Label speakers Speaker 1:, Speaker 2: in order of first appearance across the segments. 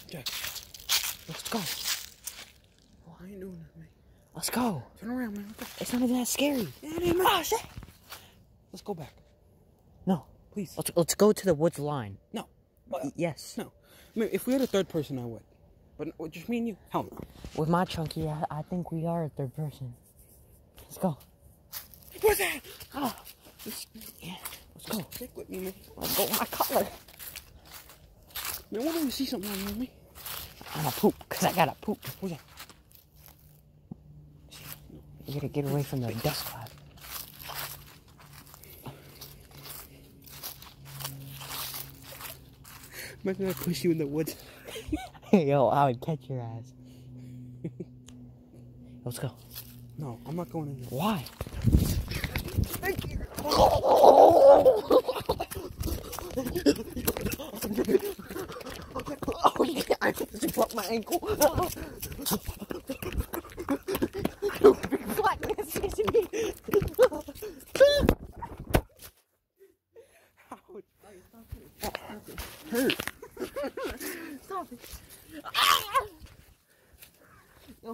Speaker 1: Jack,
Speaker 2: Let's go.
Speaker 1: oh, I ain't doing that, man.
Speaker 2: Let's go.
Speaker 1: Turn around, man.
Speaker 2: It's not even that scary.
Speaker 1: Yeah, it ain't, man. Oh, shit. Let's go back.
Speaker 2: No.
Speaker 1: Please.
Speaker 2: Let's go to the woods line.
Speaker 1: No.
Speaker 2: Yes.
Speaker 1: No. I mean, if we had a third person, I would. But just me and you, hell no.
Speaker 2: With my chunky, I think we are a third person. Let's go.
Speaker 1: Where's that?
Speaker 2: Oh. Yeah. Let's go.
Speaker 1: Stick with me, man.
Speaker 2: Let's go. My collar.
Speaker 1: Man, why don't you see something on me?
Speaker 2: I'm gonna poop, because I gotta poop.
Speaker 1: Where's that?
Speaker 2: You gotta get away from the dust cloud.
Speaker 1: Imagine I push you in the woods.
Speaker 2: Yo, I would catch your ass. Let's go.
Speaker 1: No, I'm not going in there.
Speaker 2: Why? Oh yeah, I just broke my ankle. Big blackness chasing me.
Speaker 1: Hurt.
Speaker 2: Stop it. Ah! No.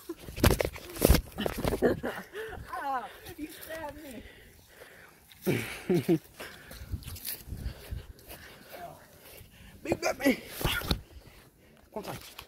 Speaker 2: Ah, you stabbed me.
Speaker 1: Big Batman. One time.